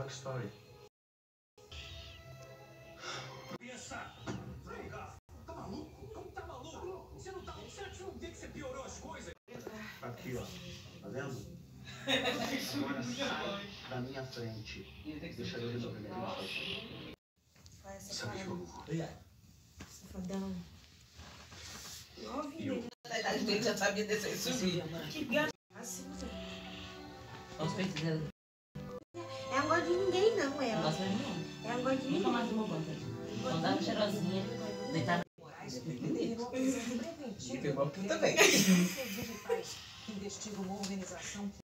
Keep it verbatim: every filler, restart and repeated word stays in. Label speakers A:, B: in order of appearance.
A: Dark Story.
B: Pensa! Vem cá! Tá maluco? Como tá maluco? Você não tá certo? Você não vê que você piorou as coisas?
A: Aqui, ó. Tá vendo? Agora sai da minha frente. Deixa eu resolver minha vida.
C: Vai,
A: Sabe que eu...
C: Safadão. Nove
A: Eu...
D: A gente já sabia desse aí subir.
C: Que gato. Assim,
D: Os peitos dela.
C: é um gosto de ninguém, não,
D: Não
C: ela.
D: gosta de não.
C: É um gosto de
D: Nunca
C: ninguém.
D: mais tomou banho. Quando dava cheirosinha, deitava.
E: E tem uma puta bem.
F: Investigam uma organização